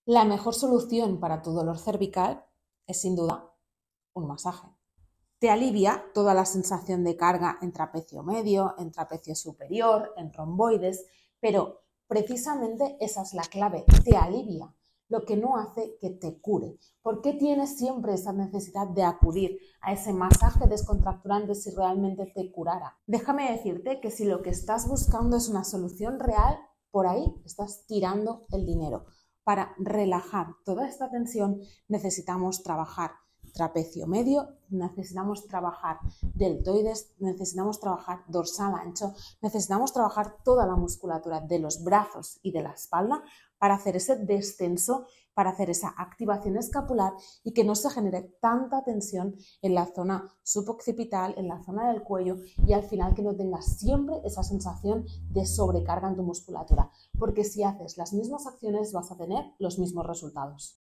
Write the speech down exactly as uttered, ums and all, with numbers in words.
La mejor solución para tu dolor cervical es sin duda un masaje. Te alivia toda la sensación de carga en trapecio medio, en trapecio superior, en romboides, pero precisamente esa es la clave, te alivia, lo que no hace que te cure. ¿Por qué tienes siempre esa necesidad de acudir a ese masaje descontracturante si realmente te curara? Déjame decirte que si lo que estás buscando es una solución real, por ahí estás tirando el dinero. Para relajar toda esta tensión necesitamos trabajar trapecio medio, necesitamos trabajar deltoides, necesitamos trabajar dorsal ancho, necesitamos trabajar toda la musculatura de los brazos y de la espalda para hacer ese descenso, para hacer esa activación escapular y que no se genere tanta tensión en la zona suboccipital, en la zona del cuello y al final que no tengas siempre esa sensación de sobrecarga en tu musculatura, porque si haces las mismas acciones vas a tener los mismos resultados.